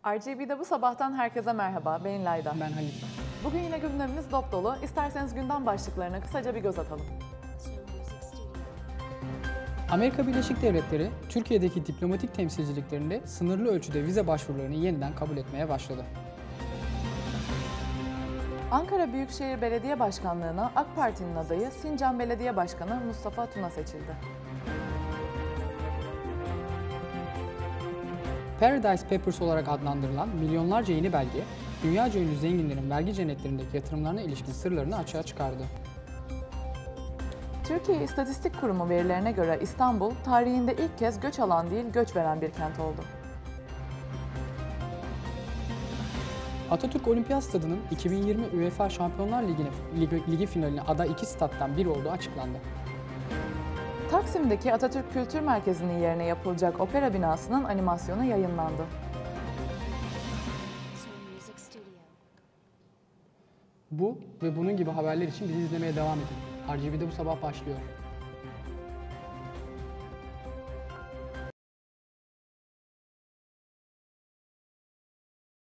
RGB'de bu sabahtan herkese merhaba, ben Layda. Ben Halil. Bugün yine gündemimiz dop dolu. İsterseniz gündem başlıklarına kısaca bir göz atalım. Amerika Birleşik Devletleri, Türkiye'deki diplomatik temsilciliklerinde sınırlı ölçüde vize başvurularını yeniden kabul etmeye başladı. Ankara Büyükşehir Belediye Başkanlığı'na AK Parti'nin adayı Sincan Belediye Başkanı Mustafa Tuna seçildi. Paradise Papers olarak adlandırılan milyonlarca yeni belge, dünyaca ünlü zenginlerin vergi cennetlerindeki yatırımlarına ilişkin sırlarını açığa çıkardı. Türkiye İstatistik Kurumu verilerine göre İstanbul, tarihinde ilk kez göç alan değil, göç veren bir kent oldu. Atatürk Olimpiyat Stadı'nın 2020 UEFA Şampiyonlar Ligi finaline aday 2 stat'tan biri olduğu açıklandı. Taksim'deki Atatürk Kültür Merkezi'nin yerine yapılacak opera binasının animasyonu yayınlandı. Bu ve bunun gibi haberler için bizi izlemeye devam edin. RGB'de bu sabah başlıyor.